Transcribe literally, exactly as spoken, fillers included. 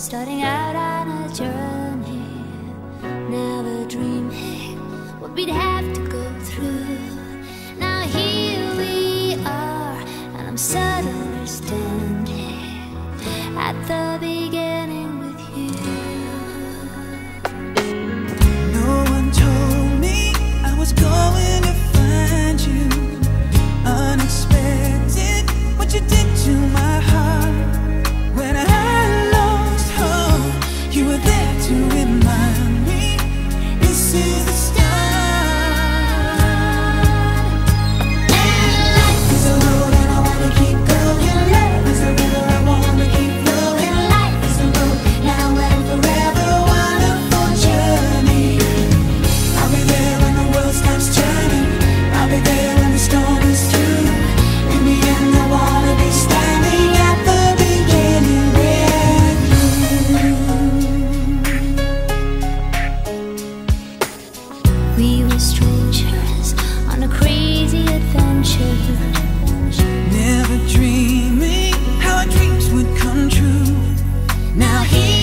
starting out on a journey, never dreaming what we'd have to go through. Now here we are, and I'm suddenly standing at the beginning with you. No one told me I was going to find you. Unexpected, what you did to my heart. When I lost hope, you were there to remind me this is the start. And life is a road and I wanna keep going. Life is a river I wanna keep flowing. Life is a road now and forever, wonderful journey. I'll be there when the world stops turning. I'll be there when the storm is through. In the end I wanna be standing at the beginning with you. We were strangers on a crazy adventure, Never dreaming how our dreams would come true. Now here